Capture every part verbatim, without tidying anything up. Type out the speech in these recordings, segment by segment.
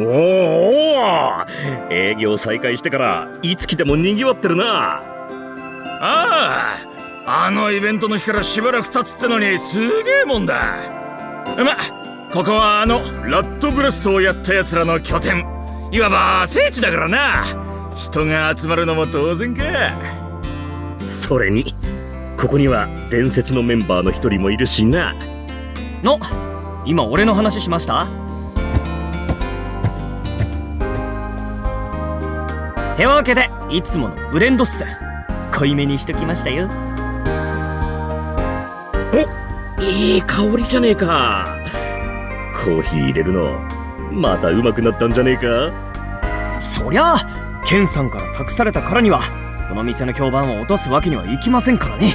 おお、営業再開してからいつ来ても賑わってるな。 ああ、あのイベントの日からしばらく経つってのにすげえもんだ。ま、ここはあのラッドブラストをやったやつらの拠点、いわば聖地だからな。人が集まるのも当然か。 それにここには伝説のメンバーの一人もいるしな。 の、今俺の話しました？てわけでいつものブレンドっす。濃いめにしときましたよ。 お、いい香りじゃねえか。コーヒー入れるのまた上手くなったんじゃねえか。 そりゃあケンさんから託されたからにはこの店の評判を落とすわけにはいきませんからね。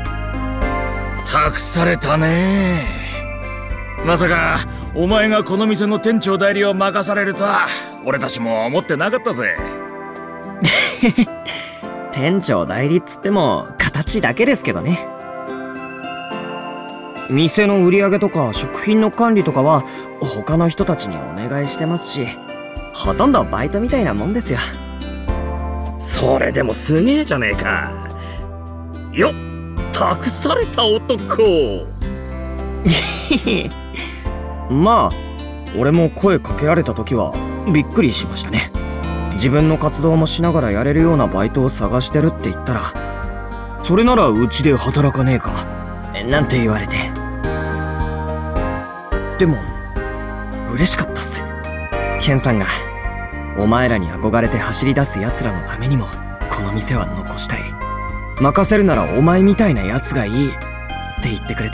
託されたね。まさかお前がこの店の店長代理を任されるとは俺たちも思ってなかったぜ。 店長代理っつっても形だけですけどね。店の売り上げとか食品の管理とかは他の人たちにお願いしてますし、ほとんどバイトみたいなもんですよ。 それでもすげえじゃねえか。よっ、託された男。 まあ俺も声かけられた時はびっくりしましたね。自分の活動もしながらやれるようなバイトを探してるって言ったら、それならうちで働かねえかなんて言われて。でも嬉しかったっす。ケンさんがお前らに憧れて走り出す奴らのためにもこの店は残したい、任せるならお前みたいな奴がいいって言ってくれて、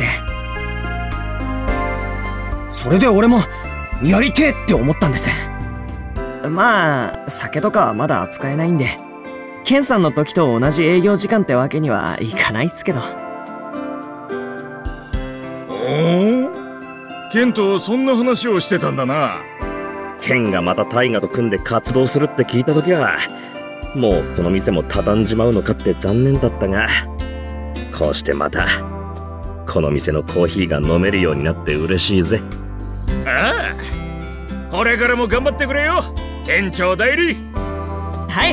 それで俺もやりてえって思ったんです。まあ酒とかはまだ扱えないんでケンさんの時と同じ営業時間ってわけにはいかないっすけど。 おお、ケンとそんな話をしてたんだな。 ケンがまたタイガと組んで活動するって聞いた時はもうこの店も畳んじまうのかって残念だったが、こうしてまたこの店のコーヒーが飲めるようになって嬉しいぜ。 ああ、これからも頑張ってくれよ店長代理。 はい。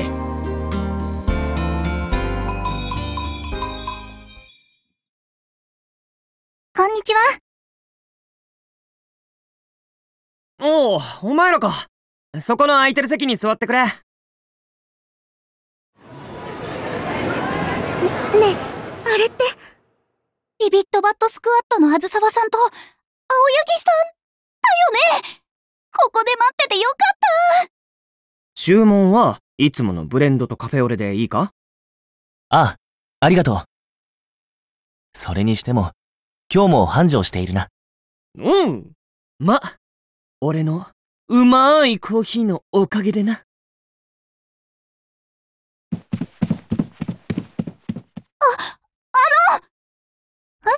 こんにちは。 おお、お前らか。そこの空いてる席に座ってくれ。ねえ、あれってビビットバットスクワットのあずさわさんと青柳さんだよね。ここで待っててよかった。 注文はいつものブレンドとカフェオレでいいか？ ああ、ありがとう。それにしても今日も繁盛しているな。 うん。ま、俺のうまーいコーヒーのおかげでな。 あ、あのえ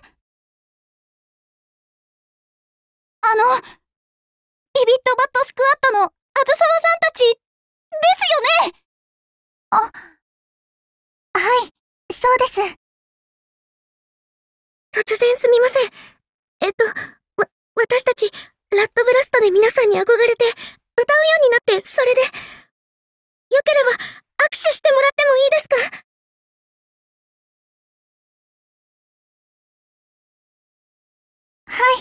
あのビビットバットスクワットのあずさわさんたちですよね。あ、はい、そうです。突然すみません。えっと、わ、私たち、ラッドブラストで皆さんに憧れて、歌うようになって、それで、よければ、握手してもらってもいいですか？はい、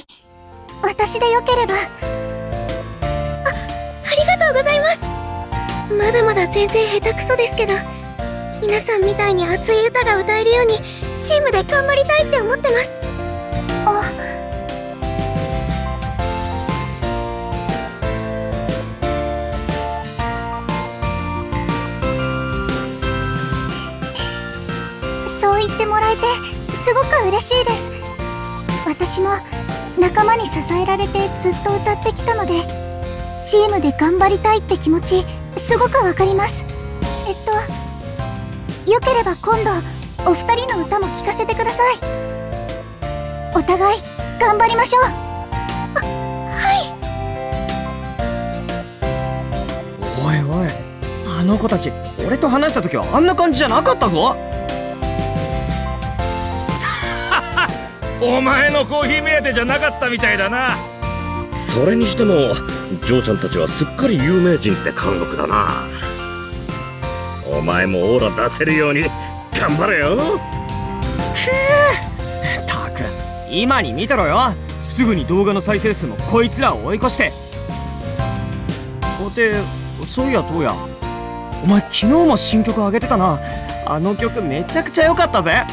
私でよければ。あ、ありがとうございます。まだまだ全然下手くそですけど、皆さんみたいに熱い歌が歌えるように、チームで頑張りたいって思ってます。あ、そう言ってもらえてすごく嬉しいです。私も仲間に支えられてずっと歌ってきたので、チームで頑張りたいって気持ちすごくわかります。えっとよければ今度お二人の歌も聴かせてください。お互い頑張りましょう。あ、はい。 おいおい、あの子たち俺と話した時はあんな感じじゃなかったぞ。 お前のコーヒー目当てじゃなかったみたいだな。 それにしても嬢ちゃんたちはすっかり有名人って貫禄だな。お前もオーラ出せるように頑張れよ。 たく今に見てろよ。すぐに動画の再生数もこいつらを追い越して。でそういやどうや、お前昨日も新曲上げてたな。あの曲めちゃくちゃ良かったぜ。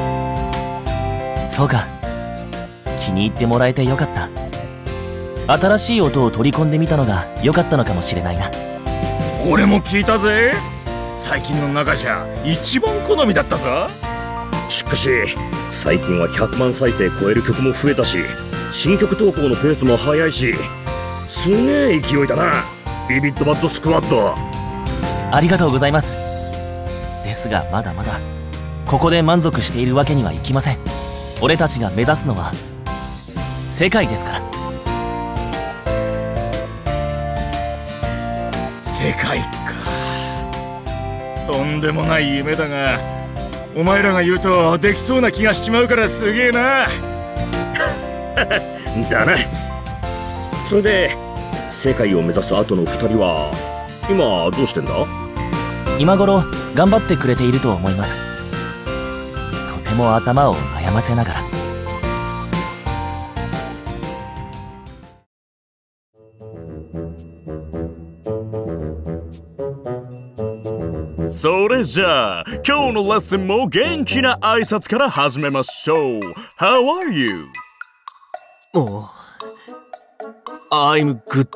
そうか、気に入ってもらえてよかった。新しい音を取り込んでみたのが良かったのかもしれないな。 俺も聞いたぜ。最近の中じゃ一番好みだったぞ。 しかし最近はひゃくまん再生超える曲も増えたし、新曲投稿のペースも速いし、すげえ勢いだな、ビビッドバッドスクワッド。 ありがとうございます。ですがまだまだここで満足しているわけにはいきません。俺たちが目指すのは世界ですから。 世界か。とんでもない夢だが、お前らが言うとできそうな気がしちまうからすげえな。 だな。それで世界を目指す後のふたりは今どうしてんだ？ 今頃頑張ってくれていると思います。とても頭を悩ませながら。 それじゃあ今日のレッスンも元気な挨拶から始めましょう。 How are you? おう、I'm good。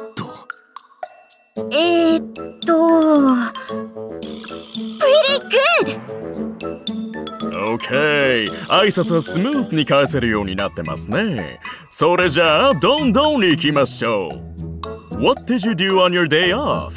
えーっと Pretty good。 OK、 挨拶はスムーズに返せるようになってますね。それじゃあどんどん行きましょう。 What did you do on your day off?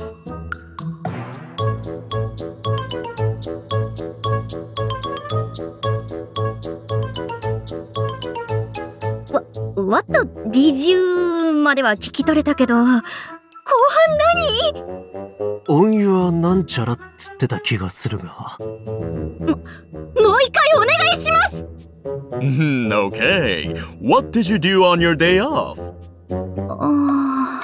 わ What did you までは聞き取れたけど、後半何？ オンユアなんちゃらっつってた気がするが。 も、もう一回お願いします。 OK、 What did you do on your day off? あ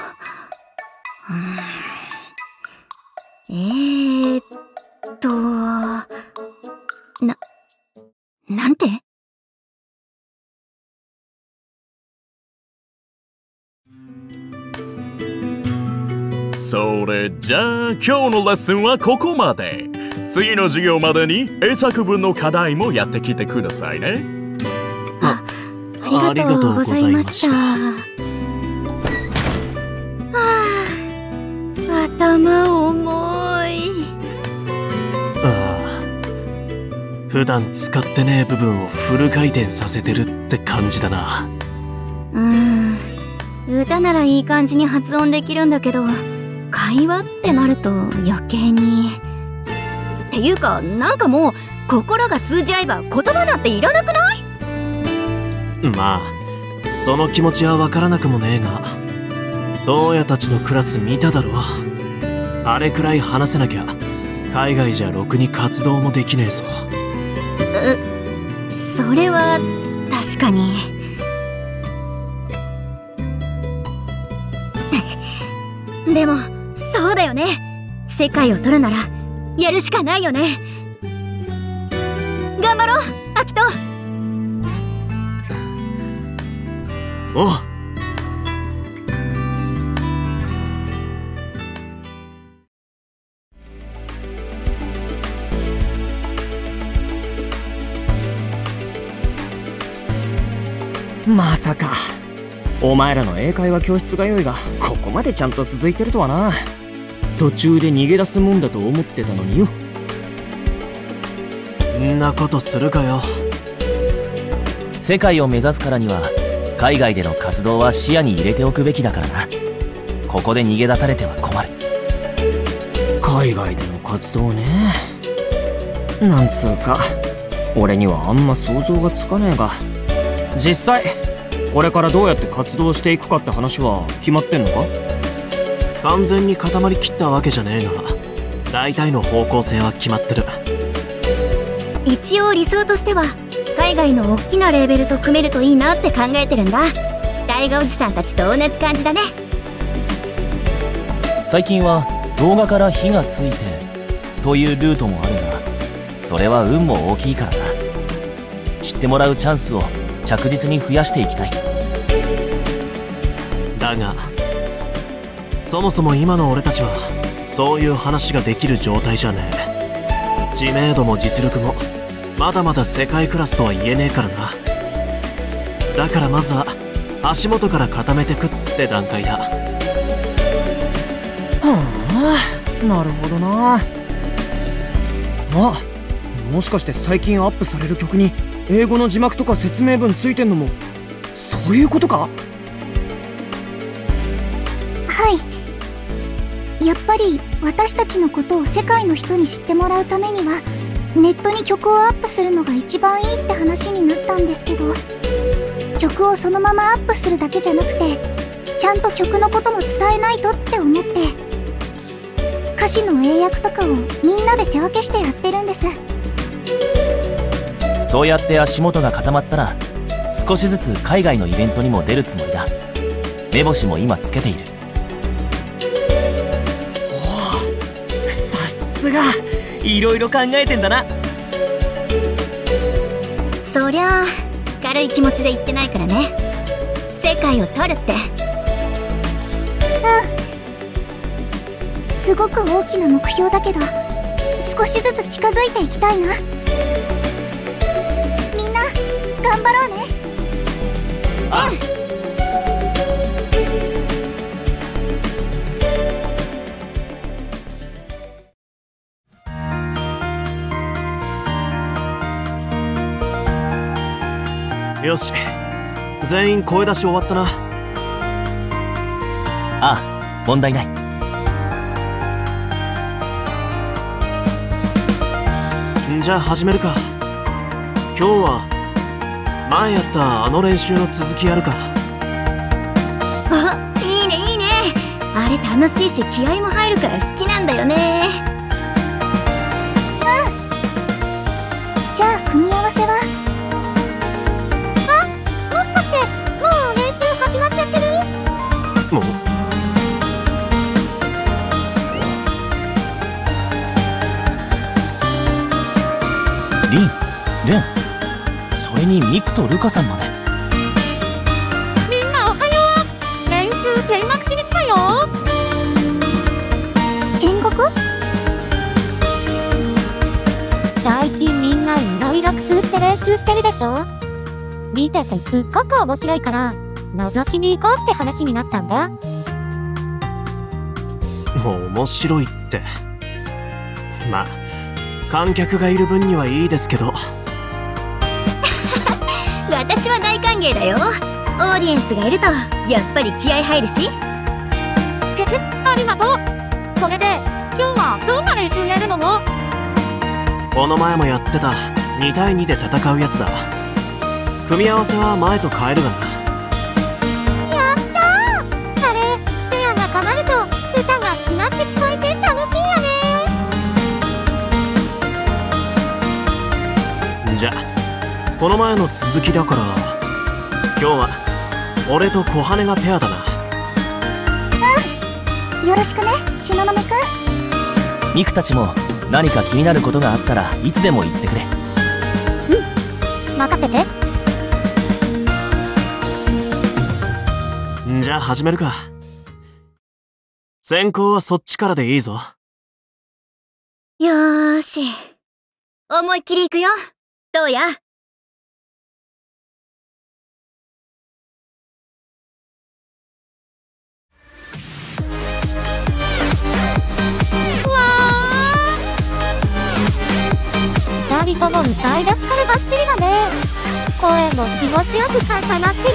ー、えーっとな、なんて？ それじゃあ今日のレッスンはここまで。次の授業までに英作文の課題もやってきてくださいね。 あ、ありがとうございました。はあ、頭重い。 ああ、普段使ってねえ部分をフル回転させてるって感じだな。 うん、歌ならいい感じに発音できるんだけど、会話ってなると余計に。っていうか、なんかもう心が通じ合えば言葉なんていらなくない？ まあその気持ちはわからなくもねえが、トウヤたちのクラス見ただろ。あれくらい話せなきゃ海外じゃろくに活動もできねえぞ。 う、それは確かに。でもそうだよね。世界を取るならやるしかないよね。頑張ろう、アキト。 おう。 まさかお前らの英会話教室が良いがここまでちゃんと続いてるとはな。途中で逃げ出すもんだと思ってたのによ。 んなことするかよ。 世界を目指すからには海外での活動は視野に入れておくべきだからな。ここで逃げ出されては困る。 海外での活動ね。なんつうか俺にはあんま想像がつかねえが、実際これからどうやって活動していくかって話は決まってんのか？ 完全に固まりきったわけじゃねえが、大体の方向性は決まってる。 一応理想としては海外の大きなレーベルと組めるといいなって考えてるんだ。 大河おじさんたちと同じ感じだね。 最近は動画から火がついてというルートもあるが、それは運も大きいからな。知ってもらうチャンスを着実に増やしていきたい。 だがそもそも今の俺たちはそういう話ができる状態じゃねえ。知名度も実力もまだまだ世界クラスとは言えねえからな。だからまずは足元から固めてくって段階だ。 はあ、なるほどな。あ、もしかして最近アップされる曲に英語の字幕とか説明文ついてんのもそういうことか？ はい。やっぱり私たちのことを世界の人に知ってもらうためにはネットに曲をアップするのが一番いいって話になったんですけど、曲をそのままアップするだけじゃなくてちゃんと曲のことも伝えないとって思って、歌詞の英訳とかをみんなで手分けしてやってるんです。 そうやって足元が固まったら少しずつ海外のイベントにも出るつもりだ。目星も今つけている。 おお、さすがいろいろ考えてんだな。 そりゃあ軽い気持ちで言ってないからね。世界を取るって。 うん、すごく大きな目標だけど少しずつ近づいていきたいな。みんな頑張ろうね。 あよし、全員声出し終わったな。 ああ、問題ない。 じゃあ始めるか。今日は前やったあの練習の続きやるか。 あ、いいねいいね。あれ楽しいし気合も入るから好きなんだよね。 うん。じゃあ組み合わせは？あ、もしかしてもう練習始まっちゃってる？ もうリン、レン、それにミクとルカさんまで。 みんなおはよう。練習見学しに来たよ。 見学？ 最近みんないろいろ工夫して練習してるでしょ。見ててすっごく面白いから覗きに行こうって話になったんだ。 もう面白いって。まあ観客がいる分にはいいですけど。 私は大歓迎だよ。オーディエンスがいるとやっぱり気合入るし。 ふふ、ありがとう。それで今日はどんな練習やるの？ この前もやってたにたいにで戦うやつだ。組み合わせは前と変えるがな。 やったー。あれ、ペアがかまると歌が違って聞こえて楽しいよね。 じゃあこの前の続きだから今日は俺と小羽がペアだな。 うん、よろしくね、東雲くん。 ミクたちも何か気になることがあったらいつでも言ってくれ。 うん、任せて。 じゃあ始めるか。先行はそっちからでいいぞ。 よーし、思いっきりいくよ。どうや？ 二人とも歌い出しからバッチリだね。声も気持ちよく重なってる。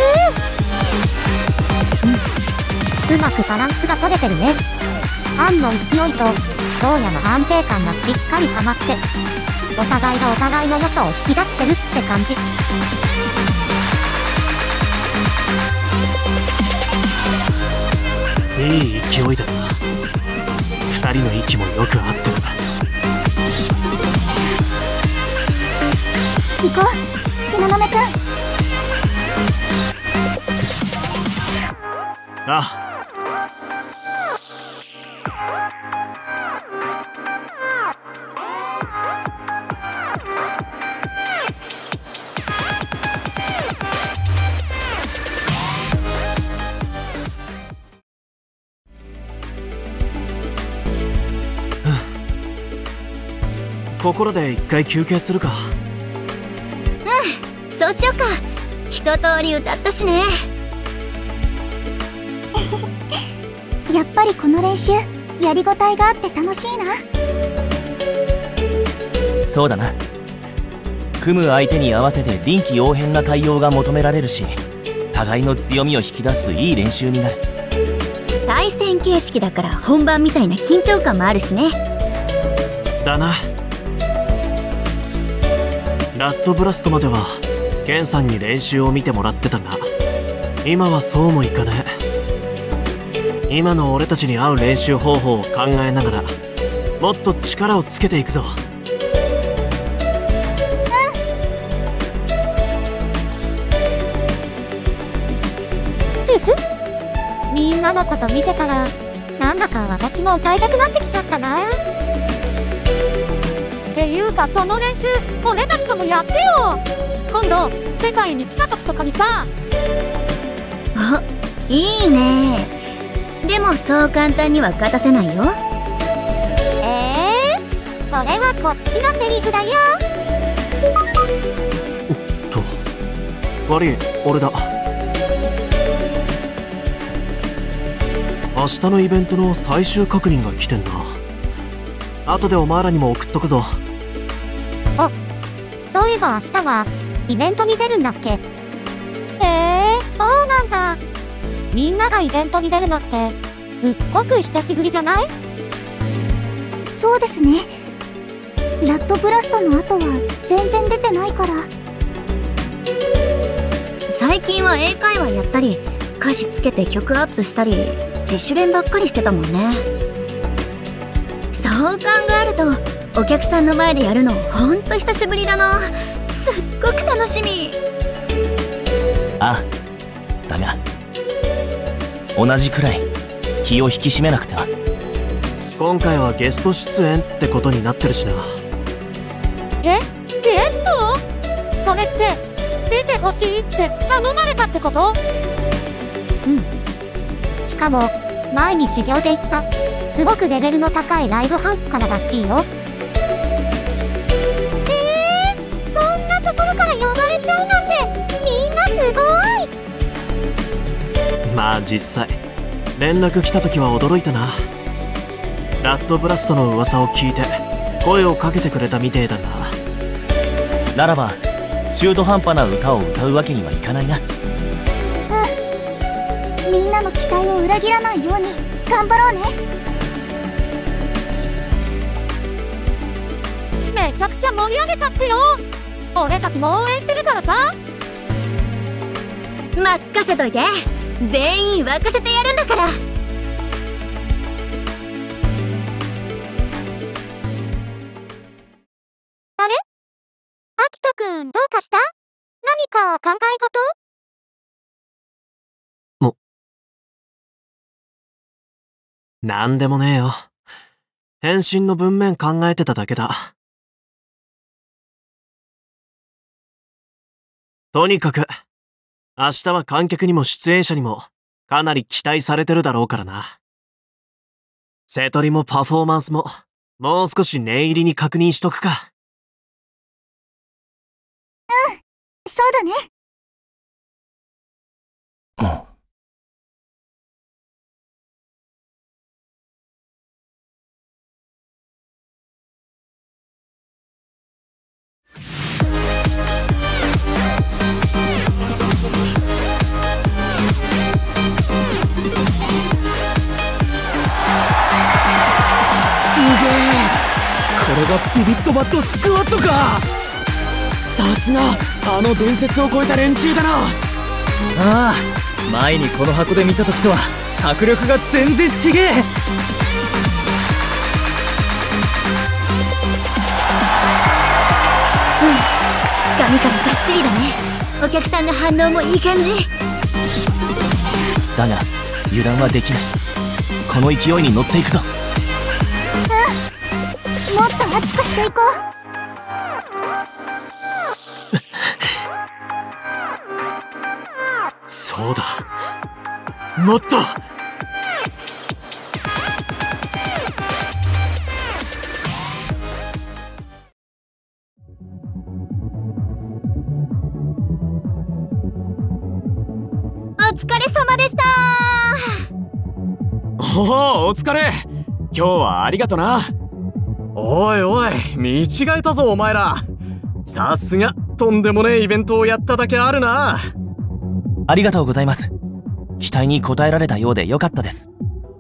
うん、うまくバランスが取れてるね。アンの勢いとどうやの安定感がしっかりハマって、お互いがお互いの良さを引き出してるって感じ。 いい勢いだな。二人の息もよく合ってる。 行こう、東雲くん。 あここらで一回休憩するか。 うん、そうしようか。一通り歌ったしね。 やっぱりこの練習やりごたえがあって楽しいな。 そうだな。組む相手に合わせて臨機応変な対応が求められるし、互いの強みを引き出すいい練習になる。 対戦形式だから本番みたいな緊張感もあるしね。 だな。ラッドブラストまではケンさんに練習を見てもらってたが、今はそうもいかねえ。今の俺たちに合う練習方法を考えながらもっと力をつけていくぞ。 うんみんなのこと見てたらなんだか私も歌いたくなってきちゃったな。っていうかその練習俺たちともやってよ。今度世界に来た時とかにさ。 あ、いいね。でもそう簡単には勝たせないよ。 えー、それはこっちのセリフだよ。 おっと、悪い、俺だ。明日のイベントの最終確認が来てんな。後でお前らにも送っとくぞ。 あ、そういえば明日はイベントに出るんだっけ。へえ、そうなんだ。みんながイベントに出るのってすっごく久しぶりじゃない？ そうですね。ラッドブラストの後は全然出てないから。 最近は英会話やったり歌詞つけて曲アップしたり自主練ばっかりしてたもんね。そう考えるとお客さんの前でやるのほんと久しぶりだな。すっごく楽しみ。 ああ、だが同じくらい気を引き締めなくては。 今回はゲスト出演ってことになってるしな。 え、ゲスト？それって出てほしいって頼まれたってこと？うん。しかも前に修行で行ったすごくレベルの高いライブハウスかららしいよ。えー、そんなところから呼ばれちゃうなんてみんなすごい。 まあ実際連絡来た時は驚いたな。ラッドブラストの噂を聞いて声をかけてくれたみてえだが。 ならば中途半端な歌を歌うわけにはいかないな。 うん、みんなの期待を裏切らないように頑張ろうね。 めちゃくちゃ盛り上げちゃってよ。俺たちも応援してるからさ。 任せといて。全員沸かせてやるんだから。 あれ？アキトくんどうかした？何か考え事？ もなんでもねえよ。返信の文面考えてただけだ。とにかく明日は観客にも出演者にもかなり期待されてるだろうからな。瀬戸りもパフォーマンスももう少し念入りに確認しとくか。 うん、そうだね。 うん。 これがビビットバットスクワットか。さすがあの伝説を超えた連中だな。ああ、前にこの箱で見た時とは迫力が全然違え。 うん、つかみからバッチリだね。お客さんの反応もいい感じだが油断はできない。この勢いに乗っていくぞ。 うん、もっと熱くしていこう。そうだ、もっと。 お疲れ様でした。 おお、お疲れ。今日はありがとな。おいおい、見違えたぞお前ら。さすがとんでもねえイベントをやっただけあるな。 ありがとうございます。期待に応えられたようでよかったです。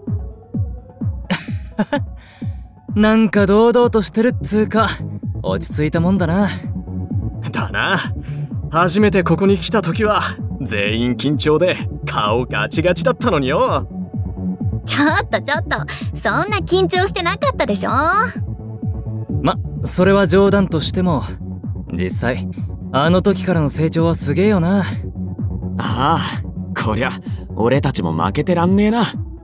なんか堂々としてるっつうか、落ち着いたもんだな。 だな。初めてここに来た時は全員緊張で顔ガチガチだったのによ。 ちょっとちょっと、そんな緊張してなかったでしょ。 ま、それは冗談としても、実際あの時からの成長はすげえよな。 ああ、こりゃ俺たちも負けてらんねえな。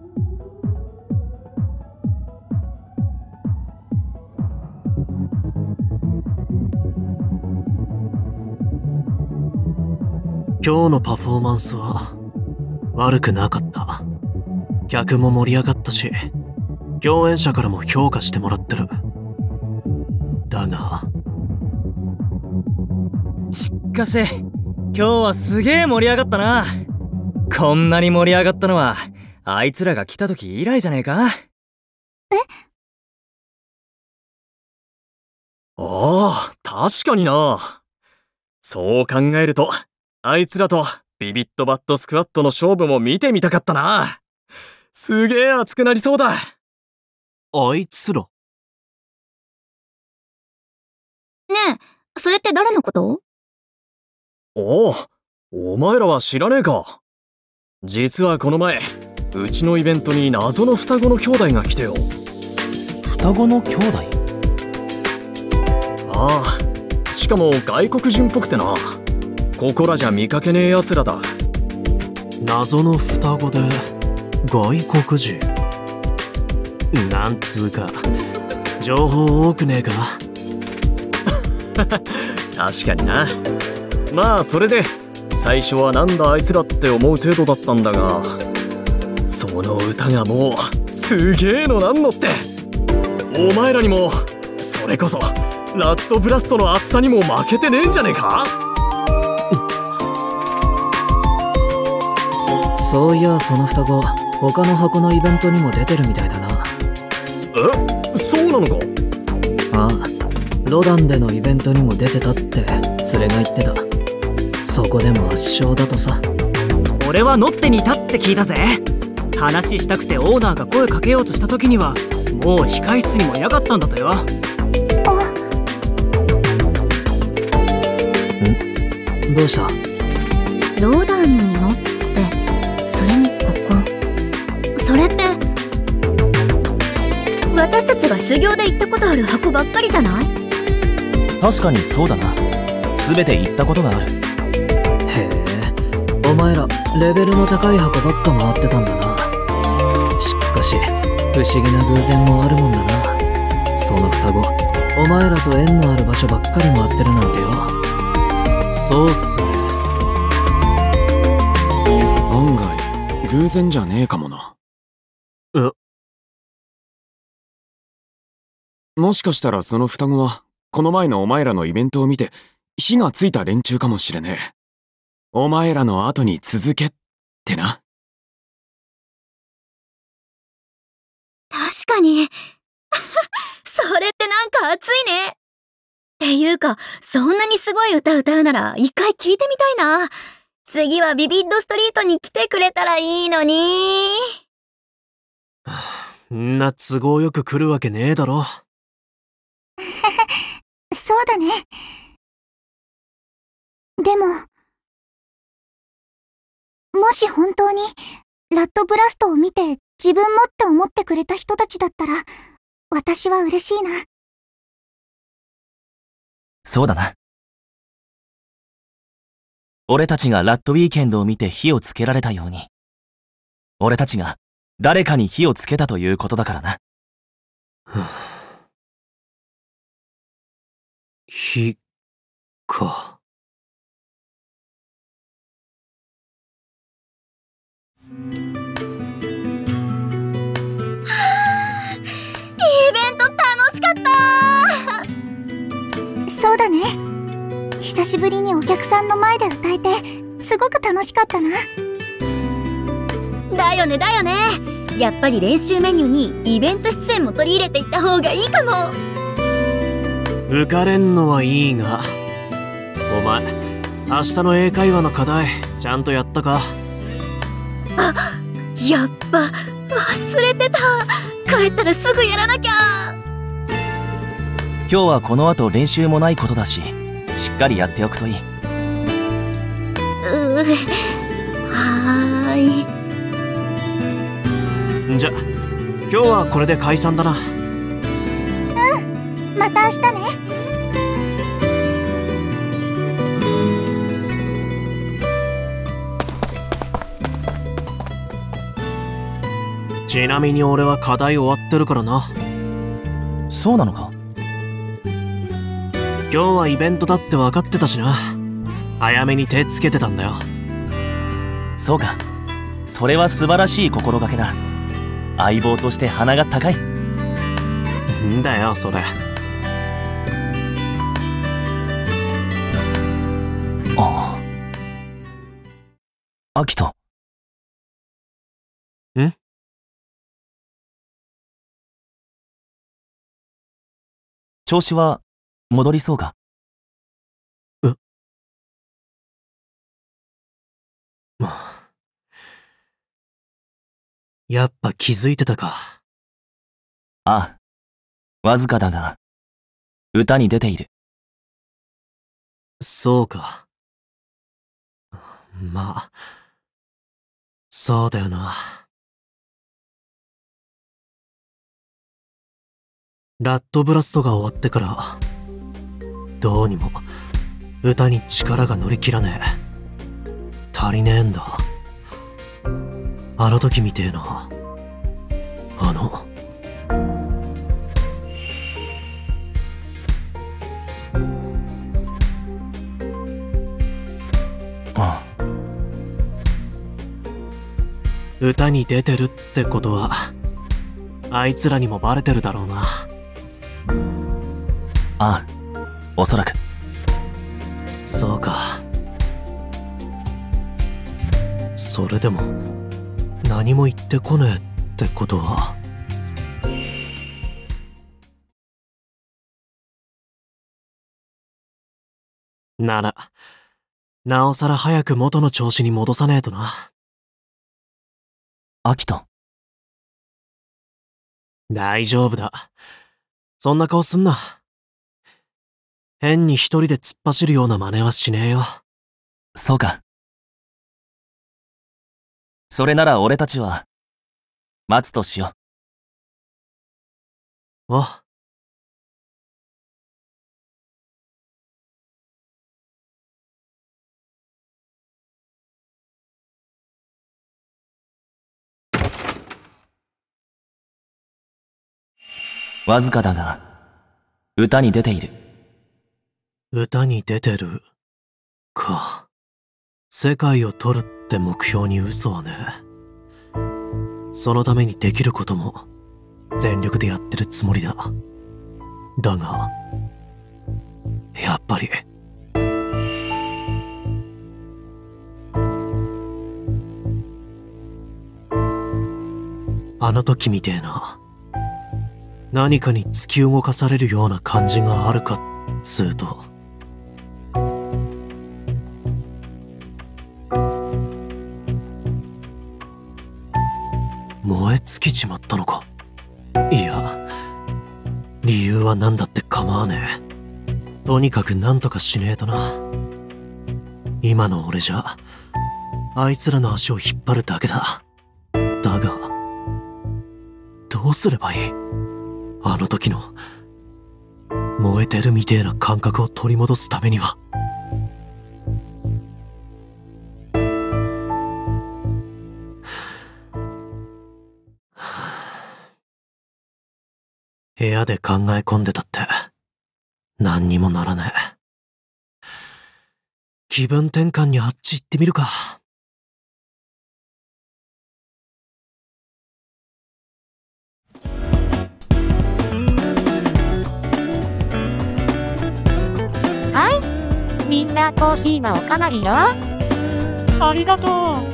今日のパフォーマンスは悪くなかった。客も盛り上がったし、共演者からも評価してもらってる。だがしかし今日はすげえ盛り上がったな。こんなに盛り上がったのはあいつらが来た時以来じゃねえか。 え？ ああ、確かにな。そう考えるとあいつらとビビットバットスクワットの勝負も見てみたかったな。すげえ熱くなりそうだ。あいつら？ ねえ、それって誰のこと？ おお、お前らは知らねえか。実はこの前うちのイベントに謎の双子の兄弟が来てよ。 双子の兄弟？ ああ、しかも外国人っぽくてな。ここらじゃ見かけねえやつらだ。謎の双子で外国人。なんつうか情報多くねえか。確かにな。まあそれで最初はなんだあいつらって思う程度だったんだが、その歌がもうすげえのなんのって。お前らにもそれこそラッドブラストの熱さにも負けてねえんじゃねえか。 そういやその双子他の箱のイベントにも出てるみたいだな。 え、そうなのか。 ああ、ロダンでのイベントにも出てたって連れが言ってた。そこでも圧勝だとさ。 俺はノッテにいたって聞いたぜ。話したくてオーナーが声かけようとした時にはもう控室にもいなかったんだとよ。 あ、 ん？どうした？ ローダンに乗って、それにここ。それって私たちが修行で行ったことある箱ばっかりじゃない？ 確かにそうだな。全て行ったことがある。 へえ、お前らレベルの高い箱ばっか回ってたんだな。しかし不思議な偶然もあるもんだな。その双子お前らと縁のある場所ばっかり回ってるなんてよ。 そうっすね。案外偶然じゃねえかもな。え、もしかしたらその双子はこの前のお前らのイベントを見て火がついた連中かもしれねえ。お前らの後に続けってな。 確かに。それってなんか熱いね。っていうか、そんなにすごい歌歌うなら一回聞いてみたいな。次はビビッドストリートに来てくれたらいいのに。 んな都合よく来るわけねえだろ。 そうだね。でも、もし本当にラッドブラストを見て自分もって思ってくれた人たちだったら、私は嬉しいな。 そうだな。俺たちがラッドウィーケンドを見て火をつけられたように、 俺たちが誰かに火をつけたということだからな。 火か。 イベント楽しかった。 そうだね。久しぶりにお客さんの前で歌えてすごく楽しかったな。 だよねだよね。やっぱり練習メニューにイベント出演も取り入れていった方がいいかも。 浮かれんのはいいが、お前明日の英会話の課題ちゃんとやったか？ あ、やっぱ忘れてた。帰ったらすぐやらなきゃ。 今日はこの後練習もないことだし、しっかりやっておくといい。 うーはーい。 じゃ、今日はこれで解散だな。 うん、また明日ね。 ちなみに俺は課題終わってるからな。 そうなのか？ 今日はイベントだって分かってたしな。早めに手つけてたんだよ。 そうか。それは素晴らしい心がけだ。相棒として鼻が高い。 んだよそれ。 ああ。アキト。 ん？ 調子は戻りそうか？ え？やっぱ気づいてたか。 ああ。わずかだが、歌に出ている。 そうか。まあ、そうだよな。ラッドブラストが終わってから、どうにも歌に力が乗り切らねえ。足りねえんだ。あの時みてえな。あの。 ああ。 歌に出てるってことは、あいつらにもバレてるだろうな。 ああ、おそらく。 そうか。それでも何も言ってこねえってことは。なら、なおさら早く元の調子に戻さねえとな。 アキト。 大丈夫だ。そんな顔すんな。変に一人で突っ走るような真似はしねえよ。 そうか。それなら俺たちは、待つとしよう。あ。 わずかだが、歌に出ている。 歌に出てる。か。世界を取るって目標に嘘はねえ。そのためにできることも全力でやってるつもりだ。だが、やっぱり。あの時みてえな。何かに突き動かされるような感じがあるかっつうと。燃え尽きちまったのか。いや、理由は何だって構わねえ。とにかく何とかしねえとな。今の俺じゃ、あいつらの足を引っ張るだけだ。だが、どうすればいい？あの時の、燃えてるみてえな感覚を取り戻すためには。 部屋で考え込んでたって、何にもならねえ。気分転換にあっち行ってみるか。 はい、みんなコーヒーのおかわりよ。ありがとう。う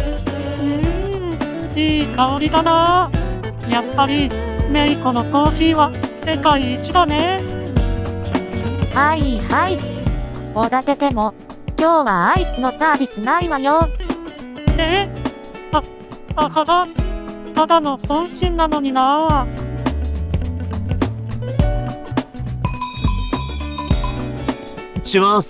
ーん、いい香りだな。やっぱりメイコのコーヒーは世界一だね。はいはい、おだてても今日はアイスのサービスないわよ。え、あ、あはは、ただの本心なのにな。 します。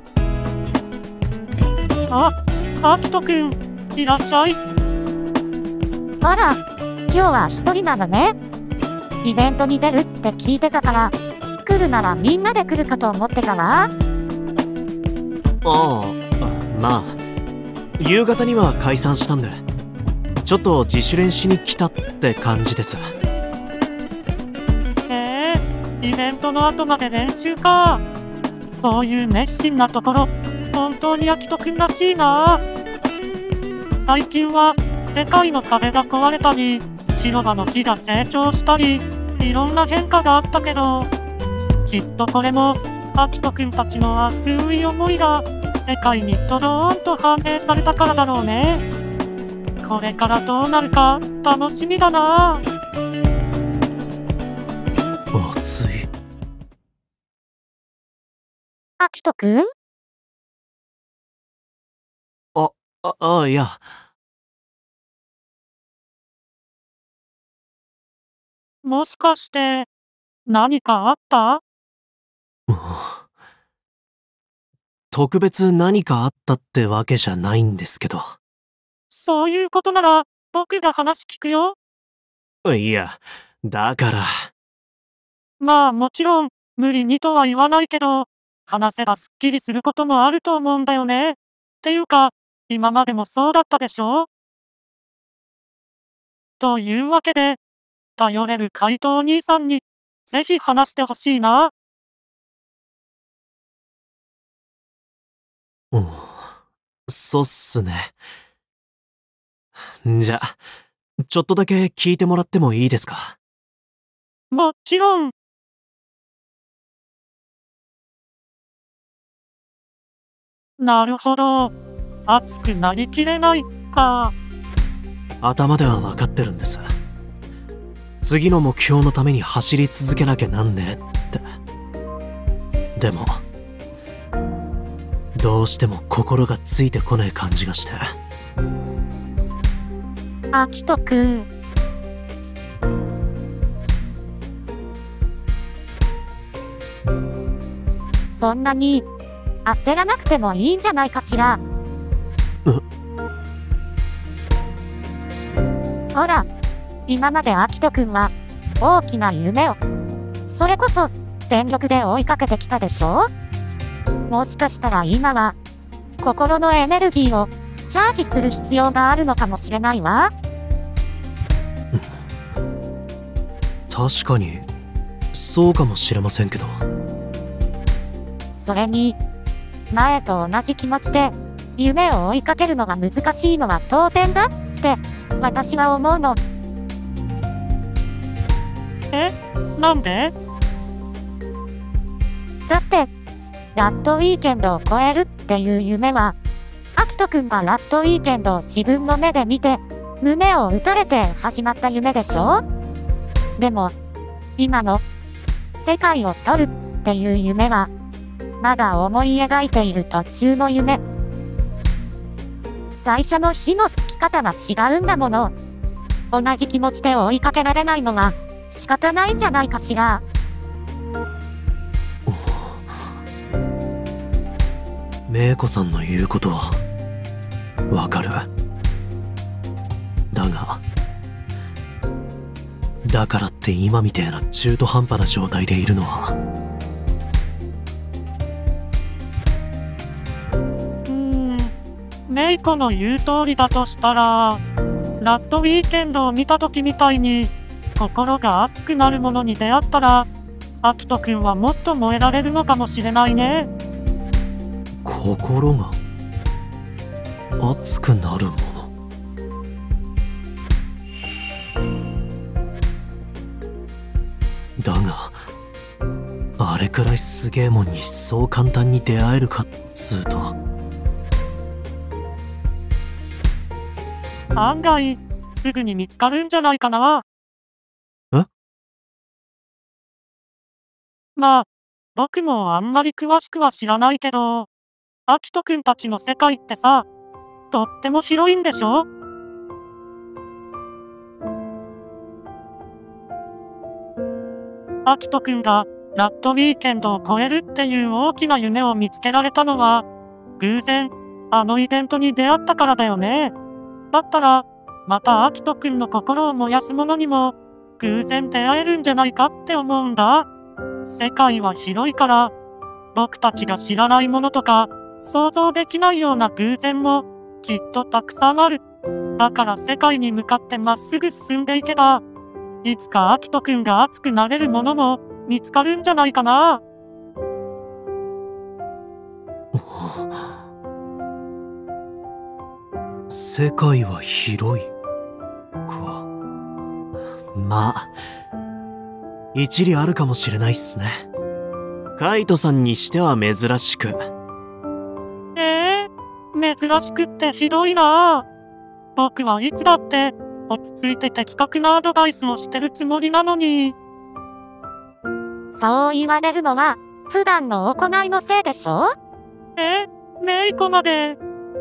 あ、アキトくん、いらっしゃい。あら、今日は一人なのね。イベントに出るって聞いてたから、来るならみんなで来るかと思ってたわ。 ああ、まあ、夕方には解散したんで、ちょっと自主練しに来たって感じです。 へえ、イベントの後まで練習か。そういう熱心なところ、本当にアキトくんらしいな。最近は世界の壁が壊れたり、広場の木が成長したり、いろんな変化があったけど、きっとこれもアキトくんたちの熱い思いが世界にドドーンと反映されたからだろうね。これからどうなるか楽しみだな。 暑い。 アキトくん？ あ、あ、あ、いや。 もしかして、何かあった？ 特別何かあったってわけじゃないんですけど。 そういうことなら、僕が話聞くよ。 いや、だから。 まあもちろん、無理にとは言わないけど、話せばすっきりすることもあると思うんだよね。っていうか、今までもそうだったでしょ？というわけで、頼れる怪盗兄さんに、ぜひ話してほしいな。 うん、そうっすね。じゃあ、ちょっとだけ聞いてもらってもいいですか？ もちろん。なるほど。熱くなりきれないか。 頭では分かってるんです。次の目標のために走り続けなきゃなんねえって。でも、どうしても心がついてこねえ感じがして。 アキトくん。そんなに焦らなくてもいいんじゃないかしら。ほら、今までアキトくんは大きな夢を、それこそ全力で追いかけてきたでしょ？もしかしたら今は心のエネルギーをチャージする必要があるのかもしれないわ。 確かにそうかもしれませんけど。 それに前と同じ気持ちで夢を追いかけるのが難しいのは当然だって私は思うの。え、なんで？だってラットウィーケンドを超えるっていう夢は、アキトくんがラットウィーケンドを自分の目で見て胸を打たれて始まった夢でしょ？でも今の世界を取るっていう夢はまだ思い描いている途中の夢。最初の火のつき方が違うんだもの。同じ気持ちで追いかけられないのは仕方ないんじゃないかしら。 メイコさんの言うことはわかる。だがだからって今みたいな中途半端な状態でいるのは。 うーん、メイコの言う通りだとしたら、ラットウィーケンドを見た時みたいに心が熱くなるものに出会ったら、アキトくんはもっと燃えられるのかもしれないね。 心が熱くなるもの。だが、あれくらいすげえもんにそう簡単に出会えるかっつうと。 案外、すぐに見つかるんじゃないかな。 え？ まあ、僕もあんまり詳しくは知らないけど、アキトくんたちの世界ってさ、とっても広いんでしょ？アキトくんがラッドウィーケンドを超えるっていう大きな夢を見つけられたのは、偶然、あのイベントに出会ったからだよね。だったら、またアキトくんの心を燃やすものにも、偶然出会えるんじゃないかって思うんだ。世界は広いから、僕たちが知らないものとか、想像できないような偶然も、きっとたくさんある。だから世界に向かってまっすぐ進んでいけば、いつかアキトくんが熱くなれるものも見つかるんじゃないかな。 世界は広いか。まあ、一理あるかもしれないっすね。カイトさんにしては珍しく。 ええー、珍しくってひどいな。僕はいつだって落ち着いて的確なアドバイスをしてるつもりなのに。そう言われるのは普段の行いのせいでしょ？え、メイコまで。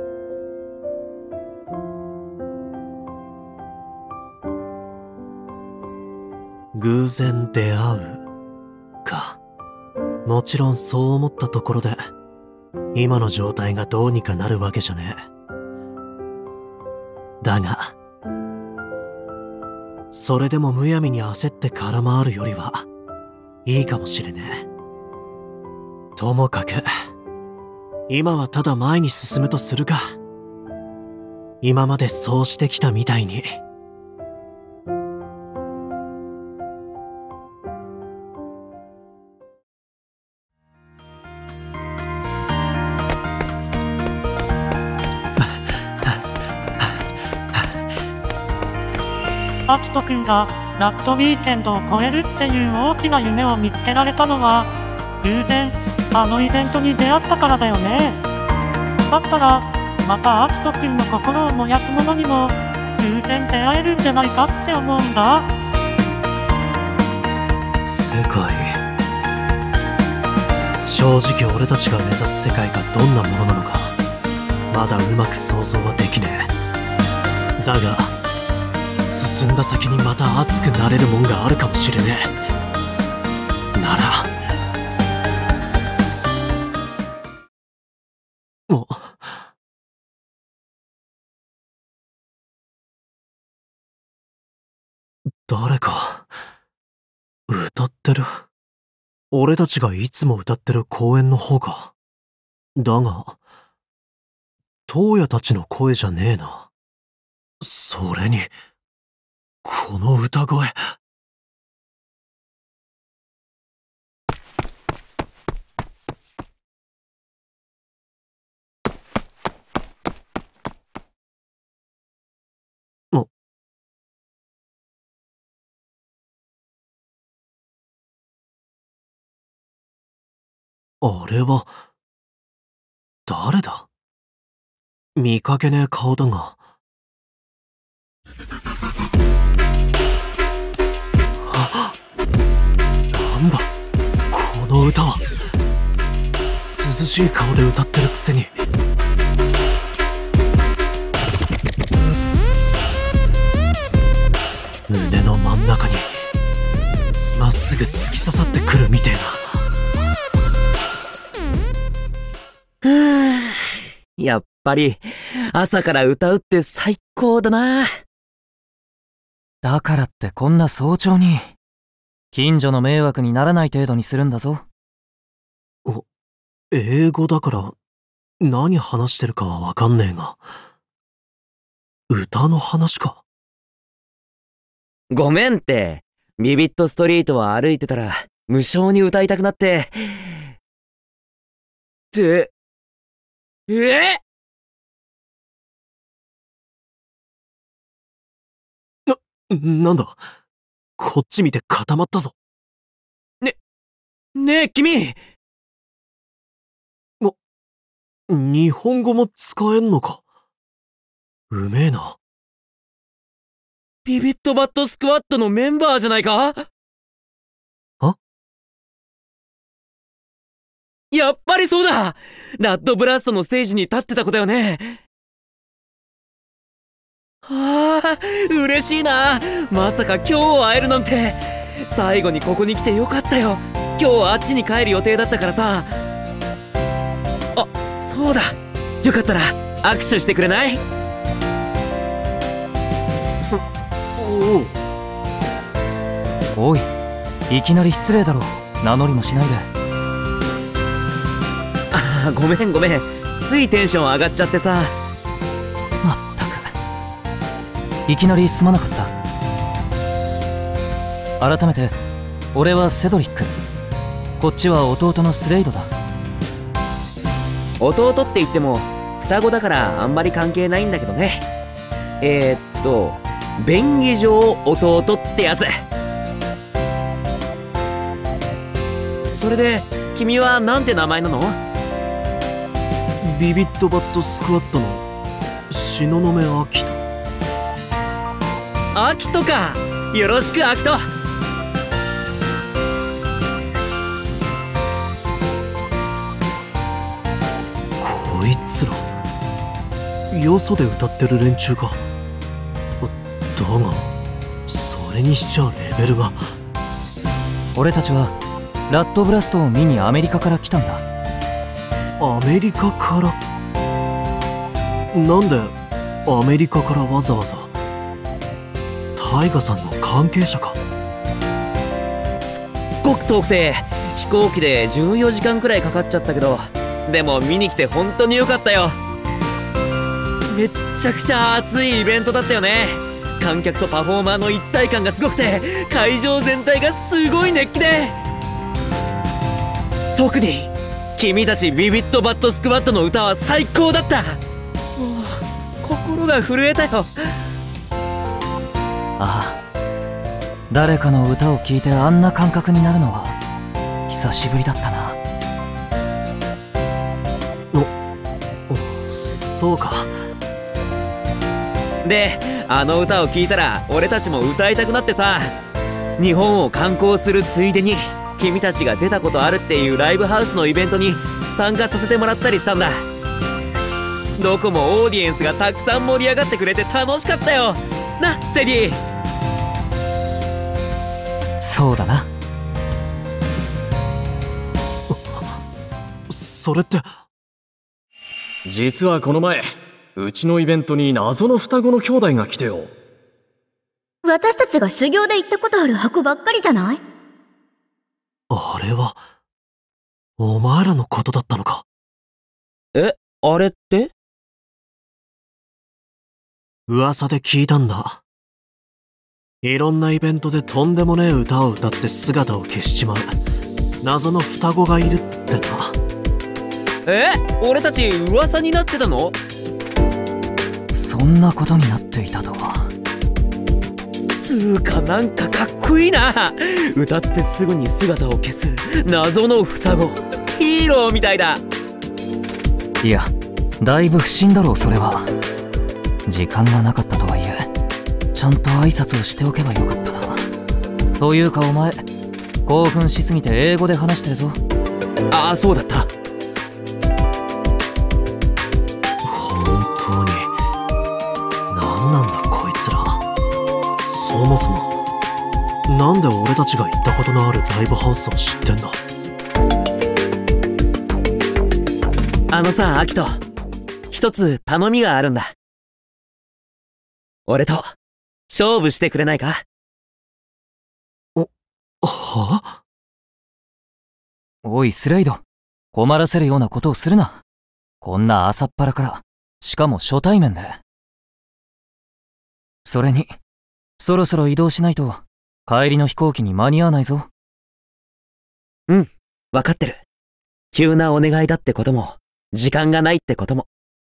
偶然出会うか。もちろんそう思ったところで今の状態がどうにかなるわけじゃねえ。だがそれでもむやみに焦って空回るよりはいいかもしれねえ。ともかく今はただ前に進むとするか。今までそうしてきたみたいに。 アキトくんがラッドウィーケンドを超えるっていう大きな夢を見つけられたのは、偶然あのイベントに出会ったからだよね。だったらまたアキトくんの心を燃やすものにも偶然出会えるんじゃないかって思うんだ。 世界、正直俺たちが目指す世界がどんなものなのかまだうまく想像はできねえ。だが進んだ先にまた熱くなれるもんがあるかもしれねえ。ならお誰か歌ってる。俺たちがいつも歌ってる公園の方か。だがトウヤたちの声じゃねえな。それにこの歌声。あ、あれは誰だ？見かけねえ顔だが。なんだこの歌は。涼しい顔で歌ってるくせに。胸の真ん中にまっすぐ突き刺さってくるみてえな。 ふぅ、やっぱり朝から歌うって最高だな。 だからってこんな早朝に近所の迷惑にならない程度にするんだぞ。 お、英語だから何話してるかはわかんねえが、歌の話か。 ごめんって。ビビットストリートを歩いてたら、無性に歌いたくなって。って、えな、なんだ。こっち見て固まったぞ。 ね、ねえ、君！ お、日本語も使えんのか。うめえな。 ビビットバットスクワットのメンバーじゃないか？ あ？ やっぱりそうだ！ラッドブラストのステージに立ってた子だよね。はあ、嬉しいな。まさか今日会えるなんて。最後にここに来てよかったよ。今日はあっちに帰る予定だったからさ。あ、そうだ。よかったら握手してくれない？ おう。 おい、いきなり失礼だろ。名乗りもしないで。 ああ、ごめんごめん。ついテンション上がっちゃってさ。 まったく、いきなりすまなかった。改めて俺はセドリック、こっちは弟のスレイドだ。 弟って言っても双子だからあんまり関係ないんだけどね。えー、っと便宜上弟ってやつ。それで君はなんて名前なの？ ビビットバットスクワットの東雲明人。 アキトか。よろしくアキト。 こいつらよそで歌ってる連中か。だがそれにしちゃレベルが。 俺たちはラッドブラストを見にアメリカから来たんだ。 アメリカから？なんでアメリカからわざわざ？タイガさんの関係者か？ すっごく遠くて飛行機でじゅうよじかんくらいかかっちゃったけど、でも見に来て本当によかったよ。めっちゃくちゃ熱いイベントだったよね。観客とパフォーマーの一体感がすごくて、会場全体がすごい熱気で、特に君たちビビットバットスクワットの歌は最高だった。もう心が震えたよ。 ああ、誰かの歌を聴いてあんな感覚になるのは久しぶりだったな。 お、そうか。 で、あの歌を聴いたら俺たちも歌いたくなってさ、日本を観光するついでに君たちが出たことあるっていうライブハウスのイベントに参加させてもらったりしたんだ。どこもオーディエンスがたくさん盛り上がってくれて楽しかったよな、セディ。 そうだな。 それって。 実はこの前うちのイベントに謎の双子の兄弟が来てよ。 私たちが修行で行ったことある箱ばっかりじゃない？ あれはお前らのことだったのか。 え、あれって？ 噂で聞いたんだ。いろんなイベントでとんでもねえ歌を歌って姿を消しちまう謎の双子がいるってな。 え、俺たち噂になってたの？ そんなことになっていたとは。 つーかなんかかっこいいな。歌ってすぐに姿を消す謎の双子、ヒーローみたいだ。 いや、だいぶ不審だろう。それは時間がなかったとはいえちゃんと挨拶をしておけばよかったな。というかお前興奮しすぎて英語で話してるぞ。 ああ、そうだった。 本当に何なんだこいつら。そもそもなんで俺たちが行ったことのあるライブハウスを知ってんだ。 あのさ、アキト、一つ頼みがあるんだ。俺と勝負してくれないか？ お、は？ おいスレイド、困らせるようなことをするな。こんな朝っぱらから、しかも初対面で。それにそろそろ移動しないと、帰りの飛行機に間に合わないぞ。 うん、わかってる。急なお願いだってことも、時間がないってことも。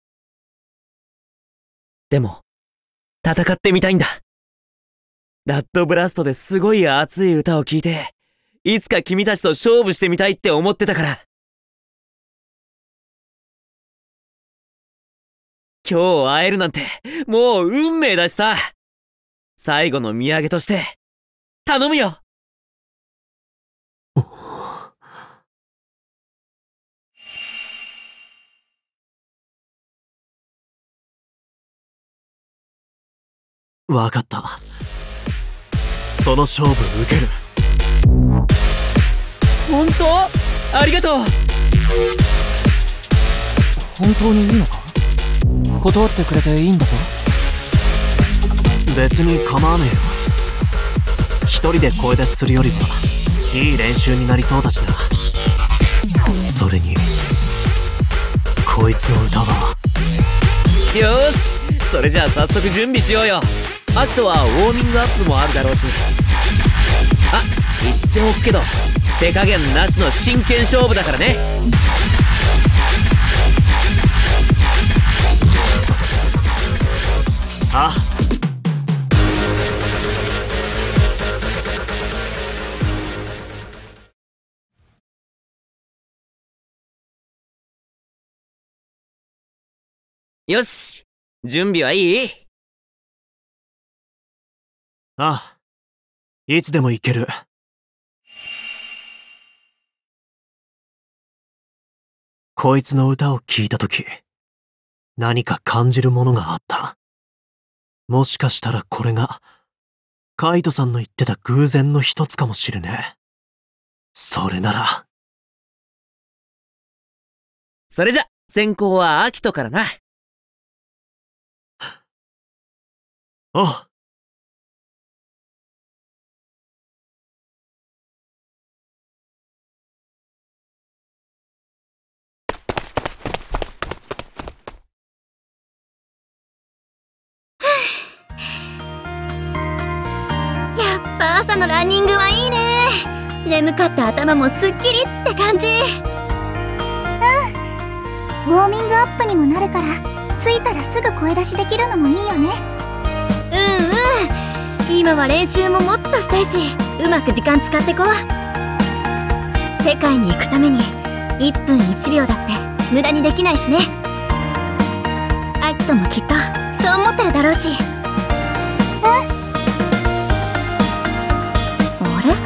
でも、戦ってみたいんだ。ラッドブラストですごい熱い歌を聴いて、いつか君たちと勝負してみたいって思ってたから。今日会えるなんて、もう運命だしさ。最後の土産として、頼むよ。 わかった。その勝負受ける。 本当？ありがとう。 本当にいいのか？断ってくれていいんだぞ。 別に構わねえよ。一人で声出しするよりはいい練習になりそうだしな。それにこいつの歌は。 よーし、それじゃあ早速準備しようよ。あとはウォーミングアップもあるだろうし。あ、言っておくけど、手加減なしの真剣勝負だからね。 ああ。 よし、準備はいい？ ああ、いつでも行ける。こいつの歌を聴いたとき、何か感じるものがあった。もしかしたらこれが、カイトさんの言ってた偶然の一つかもしれねえ。それなら。 それじゃ、先行はアキトからな。 おう。 やっぱ朝のランニングはいいね。眠かった頭もすっきりって感じ。 うん、ウォーミングアップにもなるから、着いたらすぐ声出しできるのもいいよね。 うんうん、今は練習ももっとしたいし、うまく時間使ってこう。世界に行くためにいっぷんいちびょうだって無駄にできないしね。アキトもきっとそう思ってるだろうし。 うん。 あれ？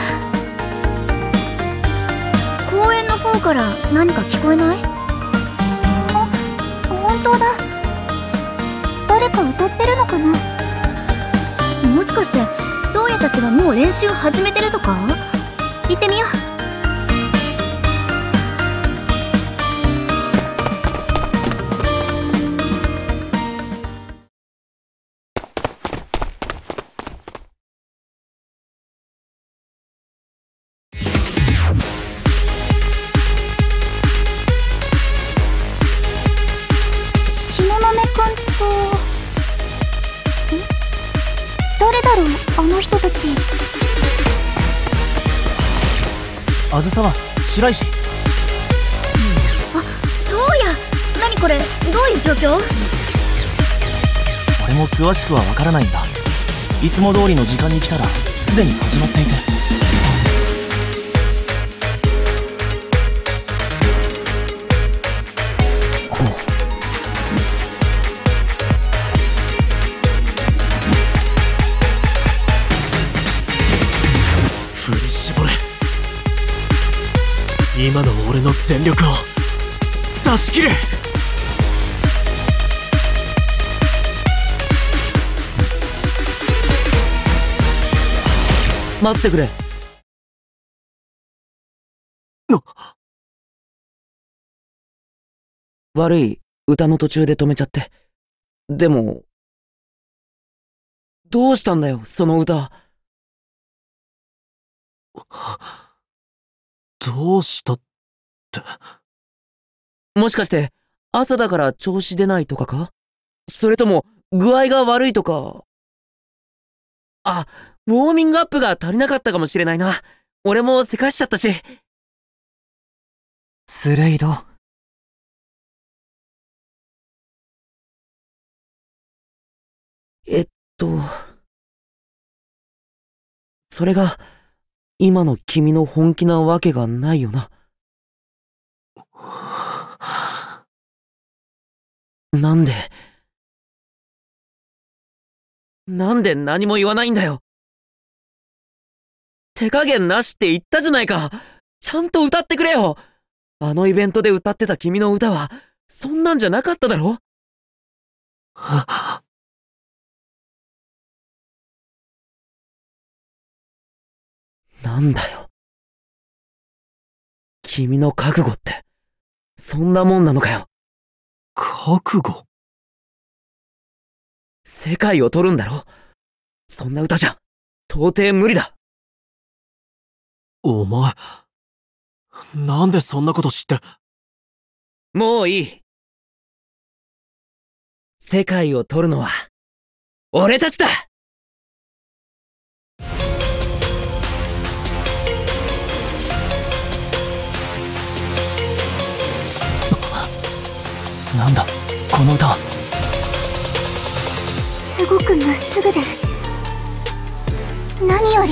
公園の方から何か聞こえない？ あ、本当だ。誰か歌ってるのかな？ もしかしてトウヤたちがもう練習始めてるとか？行ってみよう。 東雲くんと、ん？誰だろう、あの人たち。 あずさは白石。 あ、トウヤ、何これ、どういう状況？ 俺も詳しくはわからないんだ。いつも通りの時間に来たらすでに始まっていて。ほう。 振り絞れ。今の俺の全力を出し切れ。 待ってくれ。 の悪い、歌の途中で止めちゃって。でも、どうしたんだよ、その歌。 どうしたって。 もしかして、朝だから調子出ないとかか？それとも、具合が悪いとか。 あ、ウォーミングアップが足りなかったかもしれないな。俺もせかしちゃったし。 スレイド。 えっと、それが、今の君の本気なわけがないよな。なんで、なんで何も言わないんだよ。手加減なしって言ったじゃないか。ちゃんと歌ってくれよ。あのイベントで歌ってた君の歌は、そんなんじゃなかっただろ？なんだよ。君の覚悟って、そんなもんなのかよ。 覚悟？ 世界を取るんだろ？そんな歌じゃ、到底無理だ。 お前、なんでそんなこと知って。 もういい。世界を取るのは、俺たちだ！ なんだこの歌。 すごくまっすぐで、何より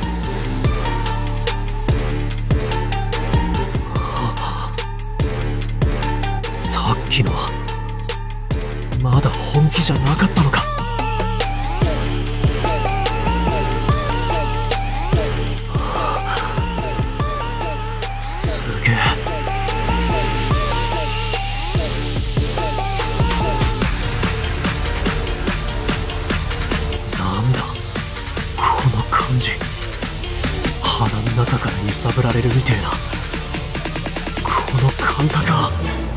さっきのはまだ本気じゃなかったのか。すげえ。なんだこの感じ。腹の中から揺さぶられるみてえなこの感覚は。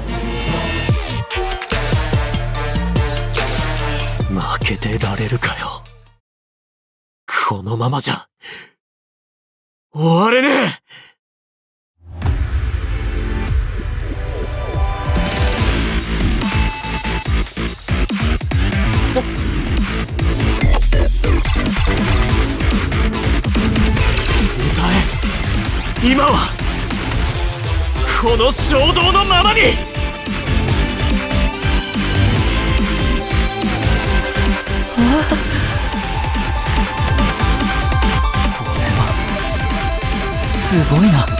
負けてられるかよ。このままじゃ終われねえ。歌え。今はこの衝動のままに。 これはすごいな。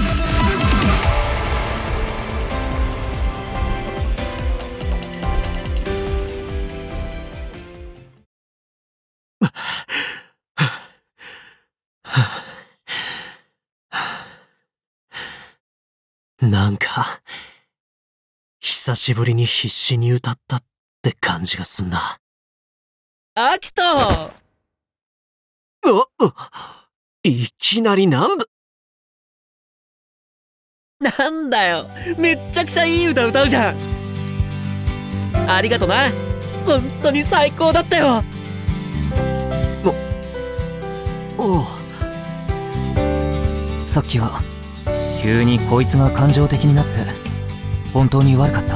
なんか久しぶりに必死に歌ったって感じがすんな。 アキト！ あ、いきなりなんだ。 なんだよ、めっちゃくちゃいい歌歌うじゃん。ありがとな。本当に最高だったよ。 お、おう。 さっきは急にこいつが感情的になって本当に悪かった。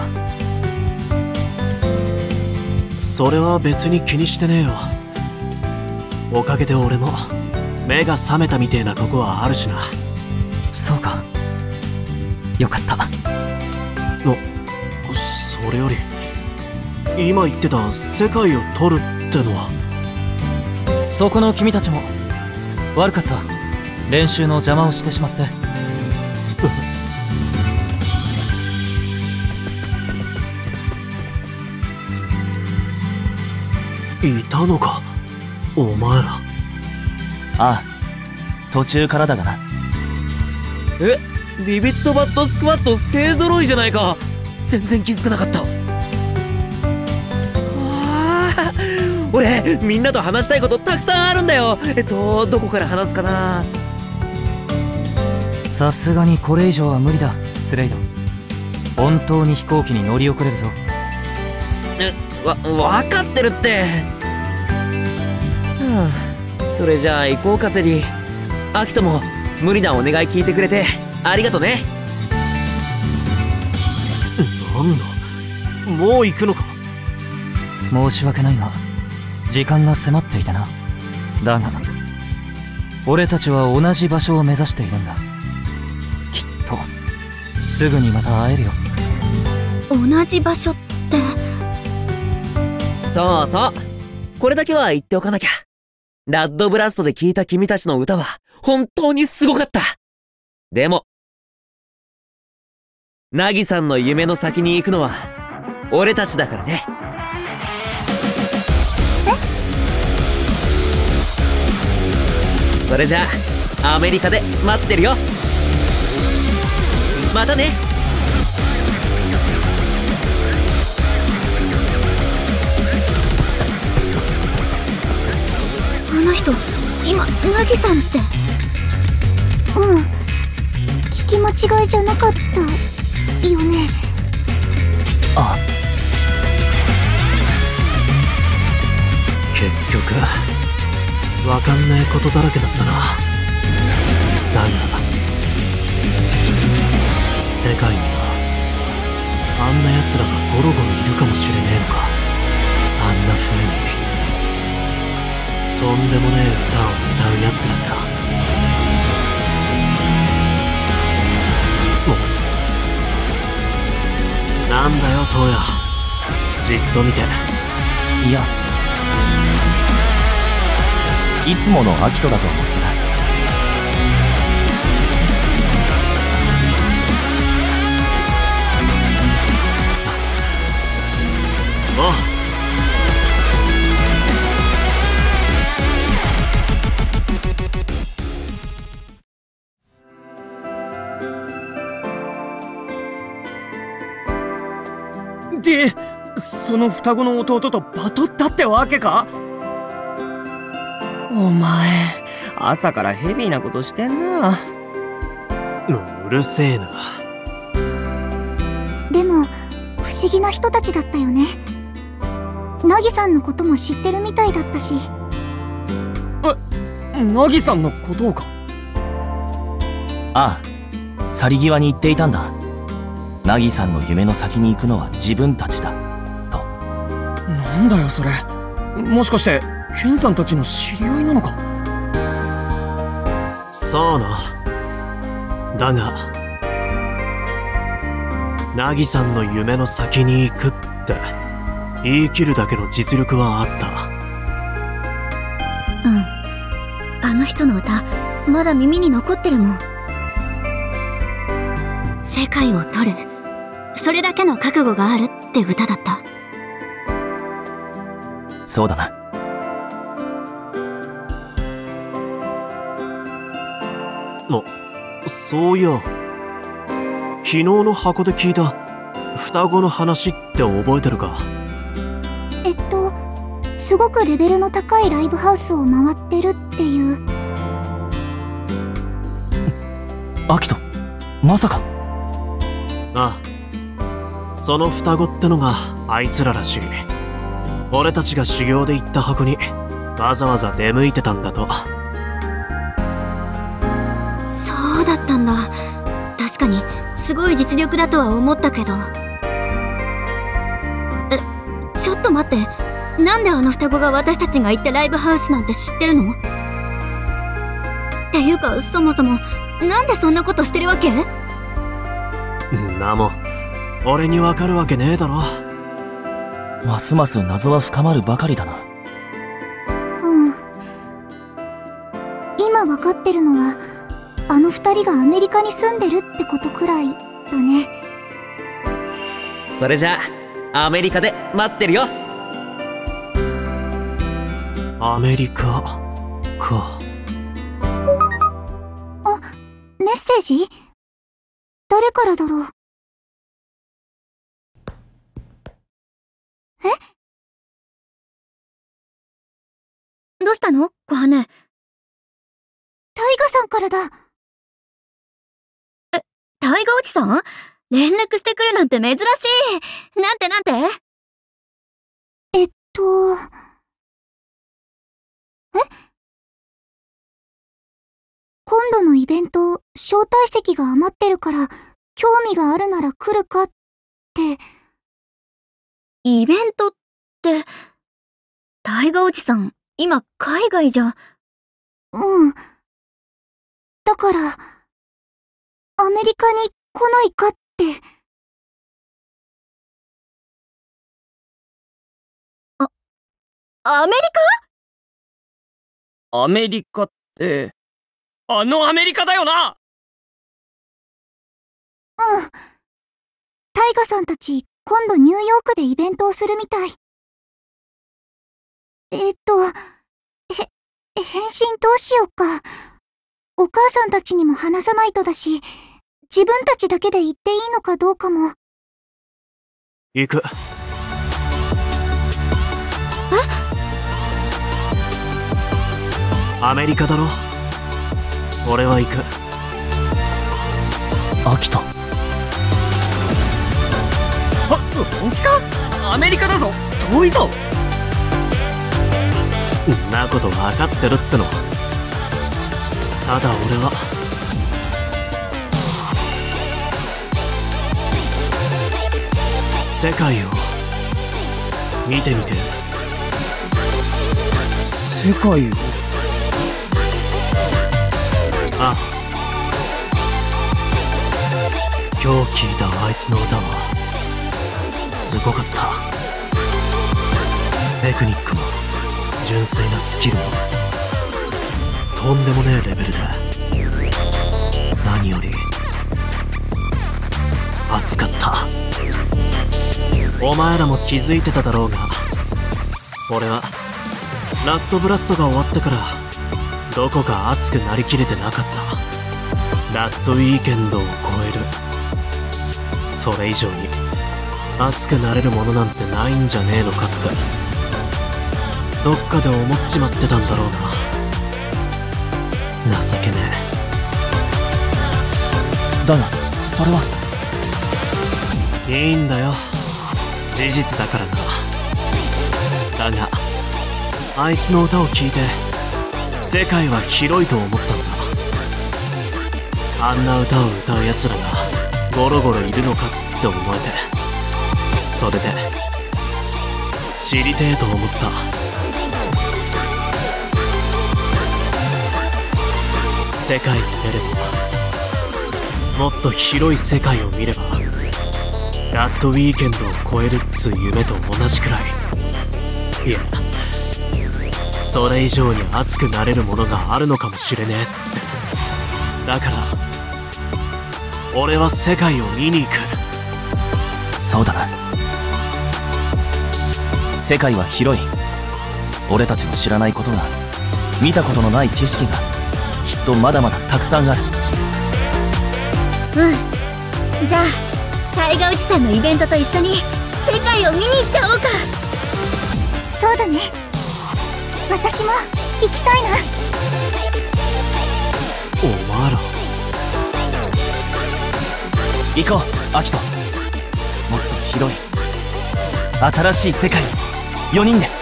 それは別に気にしてねえよ。おかげで俺も目が覚めたみてえなとこはあるしな。 そうか、よかった。 の、それより今言ってた世界を取るってのは。 そこの君たちも悪かった。練習の邪魔をしてしまって。 いたのかお前ら。 ああ、途中からだがな。 え、ビビットバットスクワット勢ぞろいじゃないか。全然気づかなかった。あ、俺みんなと話したいことたくさんあるんだよ。えっとどこから話すかな。 さすがにこれ以上は無理だ、スレイド。本当に飛行機に乗り遅れるぞ。 え、わ、分かってるって。はあ、それじゃあ行こうかセリ。アキトも無理なお願い聞いてくれてありがとね。 なんだ、もう行くのか。 申し訳ないが時間が迫っていてな。だが俺たちは同じ場所を目指しているんだ。きっとすぐにまた会えるよ。 同じ場所って。 そうそう。これだけは言っておかなきゃ。ラッドブラストで聴いた君たちの歌は本当にすごかった。でも、ナギさんの夢の先に行くのは俺たちだからね。え？それじゃあアメリカで待ってるよ。またね。 あの人、今ナギさんって。 うん、聞き間違いじゃなかったよね。 あ、 結局わかんないことだらけだったな。だが世界にはあんな奴らがゴロゴロいるかもしれねえのか。あんな風にとんでもねえ歌を歌う奴らが。なんだよトウヤ、じっと見て。 いや、いつものアキトだと思ってな。 おう。 で、その双子の弟とバトったってわけか？お前、朝からヘビーなことしてんな。 うるせえな。 でも不思議な人たちだったよね。ナギさんのことも知ってるみたいだったし。 え、ナギさんのことをか？ ああ、去り際に言っていたんだ。ナギさんの夢の先に行くのは自分たちだと。 なんだよそれ。もしかしてケンさんたちの知り合いなのか？ さあな。だがナギさんの夢の先に行くって言い切るだけの実力はあった。 うん。あの人の歌まだ耳に残ってるもん。世界を取る、それだけの覚悟があるって歌だった。 そうだな。 の、そういや、昨日の箱で聞いた双子の話って覚えてるか？ えっとすごくレベルの高いライブハウスを回ってるっていう。 アキト、まさか。 ああ、その双子ってのがあいつららしい。俺たちが修行で行った箱にわざわざ出向いてたんだと。 そうだったんだ。確かにすごい実力だとは思ったけど。え、ちょっと待って。なんであの双子が私たちが行ったライブハウスなんて知ってるの？っていうか、そもそもなんでそんなことしてるわけ？ んなもん俺にわかるわけねえだろ。 ますます謎は深まるばかりだな。 うん。今わかってるのはあの二人がアメリカに住んでるってことくらいだね。 それじゃあアメリカで待ってるよ。 アメリカか。 あ、メッセージ？誰からだろう？え？ どうしたの？小羽。 タイガさんからだ。 え、タイガおじさん？連絡してくるなんて珍しい。なんてなんて？ えっと、え？今度のイベント、招待席が余ってるから、興味があるなら来るかって。 イベントって、タイガおじさん、今海外じゃ。 うん。 だから、アメリカに来ないかって。 あ、アメリカ？アメリカって、あのアメリカだよな？ うん。タイガさんたち、今度ニューヨークでイベントをするみたい。えっと、へ、返信どうしようか。お母さんたちにも話さないとだし、自分たちだけで行っていいのかどうかも。 行く。 え？ アメリカだろ。俺は行く。 アキト。 は、本気か？アメリカだぞ。遠いぞ。 んなこと分かってるっての。ただ俺は世界を見てみてる。 世界を？ ああ、今日聞いたあいつの歌はすごかった。テクニックも純粋なスキルもとんでもねえレベルで、何より熱かった。お前らも気づいてただろうが、俺はラッドブラストが終わってからどこか熱くなりきれてなかった。ラッドウィーケンドを超える、それ以上に熱くなれるものなんてないんじゃねえのかってどっかで思っちまってたんだろうな。情けねえ。だがそれはいいんだよ、事実だからな。だがあいつの歌を聴いて世界は広いと思ったんだ。あんな歌を歌うやつらがゴロゴロいるのかって思えて、それで知りてえと思った。世界に出れば、もっと広い世界を見れば、ラッドウィーケンドを超えるっつう夢と同じくらい、いやそれ以上に熱くなれるものがあるのかもしれねえって。だから俺は世界を見に行く。 そうだな。世界は広い。俺たちの知らないことが、見たことのない景色がきっとまだまだたくさんある。 うん。じゃあタイガウチさんのイベントと一緒に世界を見に行っちゃおうか。 そうだね、私も行きたいな。 お前ら行こう、アキト。もっと広い新しい世界によにんで。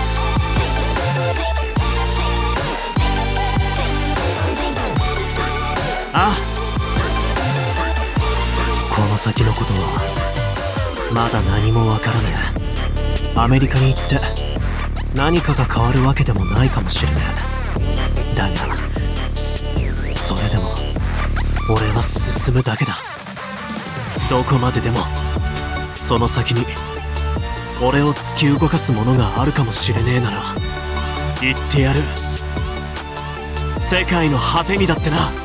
ああ、この先のことはまだ何もわからねえ。アメリカに行って何かが変わるわけでもないかもしれねえ。だがそれでも俺は進むだけだ。どこまででもその先に俺を突き動かすものがあるかもしれねえなら行ってやる。世界の果てにだってな。